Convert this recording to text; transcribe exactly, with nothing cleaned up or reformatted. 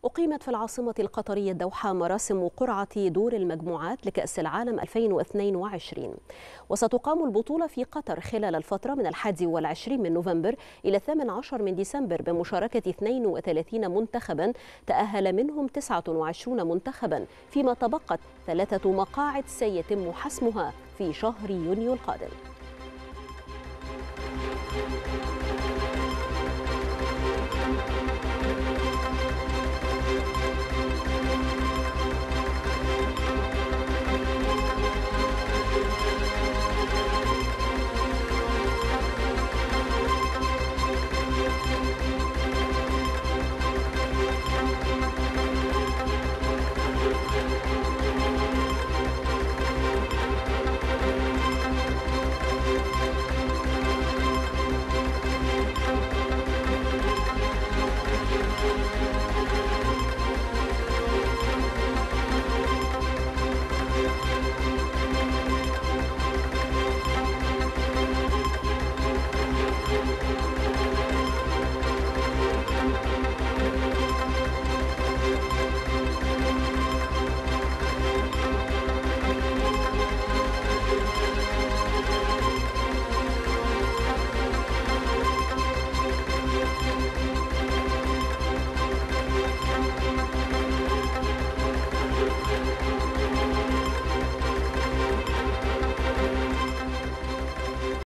أقيمت في العاصمة القطرية الدوحة مراسم قرعة دور المجموعات لكأس العالم ألفين واثنين وعشرين، وستقام البطولة في قطر خلال الفترة من الحادي والعشرين من نوفمبر إلى الثامن عشر من ديسمبر بمشاركة اثنين وثلاثين منتخبا تأهل منهم تسعة وعشرين منتخبا، فيما تبقت ثلاثة مقاعد سيتم حسمها في شهر يونيو القادم.